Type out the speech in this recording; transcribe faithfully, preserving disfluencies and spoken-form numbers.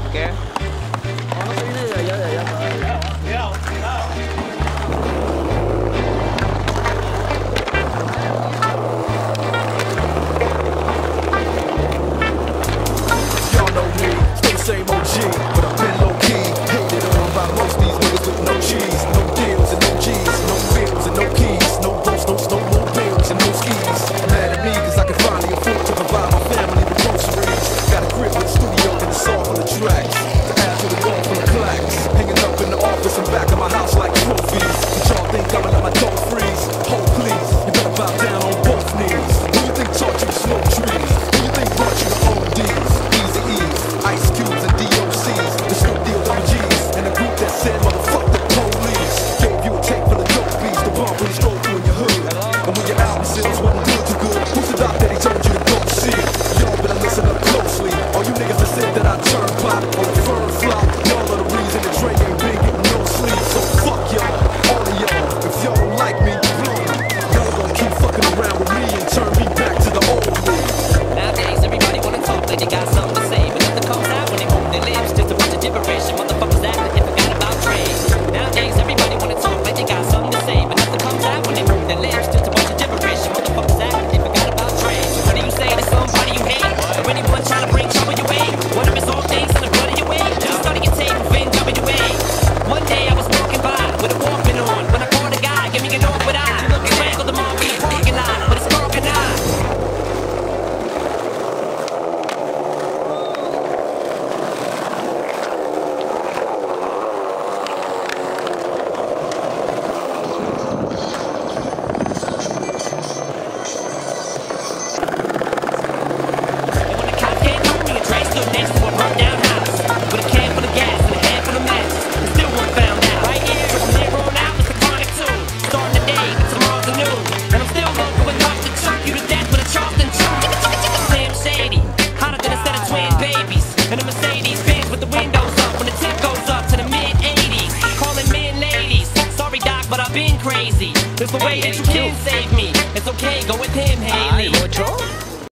¿Qué? No, no se viene de allá, de allá. Cuidado, cuidado. Y'all know me, still the same O G, but I've been low key. Hated on by most these niggas with no cheese, no deals and no G's, no bills and no keys, no boats, no snowmobiles and no skis. Mad at me 'cause I can finally afford to provide my family with groceries. Got a grip with a studio and it's all for the tracks. To add to the wall for the clacks, hanging up in the office and back of my house like trophies. But y'all think I'ma let my dough freeze? Hold please, you better bow down on both knees. Who you think taught you to smoke trees? Who you think brought you to O Ds? Easy E's, Ice Cubes and D O C's, the Snoop D O W G's, and a group that said motherfuck the police. Gave you a tape full of dope beats to bump when you stroll through in your hood. And when your album sales wasn't doing too good, who's the doc that he told you to go see? Y'all better listen up closely. All you niggas that said that I turn pop or the firm flop, y'all are the reason that Dre ain't been getting no sleep. So fuck y'all, all of y'all. If y'all don't like me, blow me. Y'all gonna keep fucking around with me and turn me back to the old me. Nowadays, everybody wanna talk like they got something to say, but nothing comes out when they move their lips. Just a bunch of gibberish and motherfuckers act like they forgot about trade. Nowadays, everybody wanna talk like they got something to say, but nothing comes out when they move their lips. Just a bunch of gibberish and motherfuckers act like they forgot about trade. So what do you say to somebody you hate, or anyone trying to bring trouble your way? One of his old things in the blood of your way. Just started your tape with N W A. One day I was walking by with a Walkman on when I caught a guy, give me an awkward eye. He strangled him off in the parking lot with a smoking eye. And when the cops came home, me and Dre stood next to a burnt down house with a can full of gas and a handful of matches. And still one found out. Right here, so from there on out, it's the chronic too. Starting the day, but tomorrow's a new. And I'm still local enough to choke you to death with a Charleston chew. Slim Shady, hotter than a set of twin babies. And a Mercedes Benz with the windows up when the tip goes up to the mid eighties. Calling men ladies. Sorry, Doc, but I've been crazy. There's the way that you can save me. It's okay, go with him, Haley. Ay, mucho.